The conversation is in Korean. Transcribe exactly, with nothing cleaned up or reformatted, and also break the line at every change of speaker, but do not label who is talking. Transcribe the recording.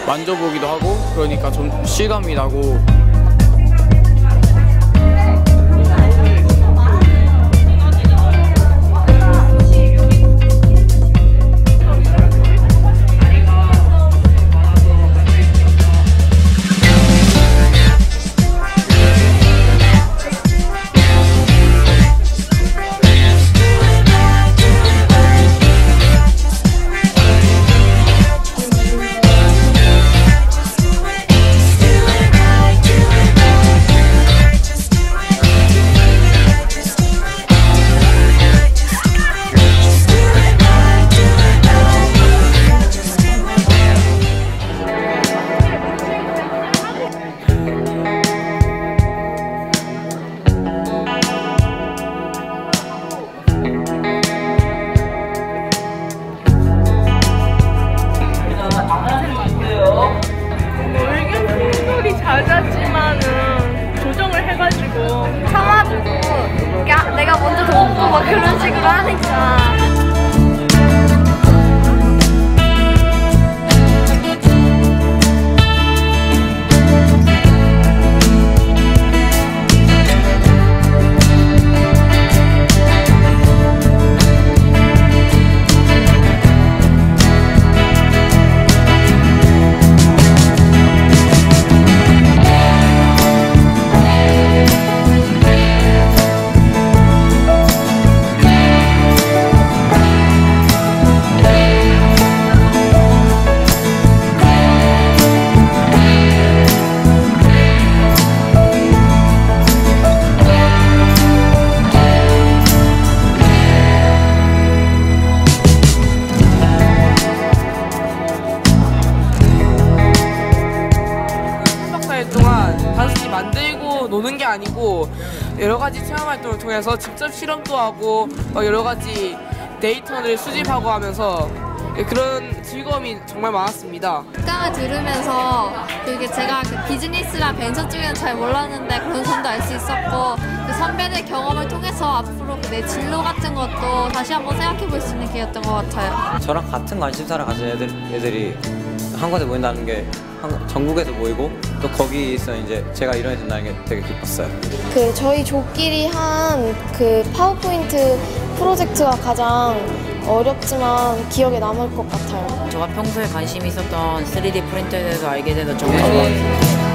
만져보기도 하고 그러니까 좀 실감이 나고.
잦았지만은 조정을 해가지고 참아주고 야 내가 먼저 더 먹고 막 그런 식으로 하니까.
단순히 만들고 노는 게 아니고 여러 가지 체험 활동을 통해서 직접 실험도 하고 여러 가지 데이터를 수집하고 하면서 그런 즐거움이 정말 많았습니다.
특강을 들으면서 그게 제가 그 비즈니스랑 벤처 쪽에는 잘 몰랐는데 그런 점도 알 수 있었고 그 선배들 경험을 통해서 앞으로 내 진로 같은 것도 다시 한번 생각해 볼 수 있는 기회였던 것 같아요.
저랑 같은 관심사를 가진 애들, 애들이 한 곳에 모인다는 게 전국에서 모이고 또 거기서 이제 제가 일원이 된다는 게 되게 기뻤어요.
그 저희 조끼리 한 그 파워포인트 프로젝트가 가장 어렵지만 기억에 남을 것 같아요.
제가 평소에 관심이 있었던 쓰리디 프린터에 대해서 알게 돼서 좋은 것 같아요.